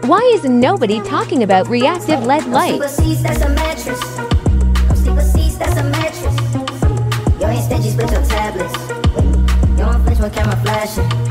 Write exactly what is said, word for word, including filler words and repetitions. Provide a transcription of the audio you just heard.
Why is nobody talking about reactive L E D lights? That's a mattress. Come sleep with seats, that's a mattress. You ain't stingy, split your tablets. You don't flinch when camera flashing.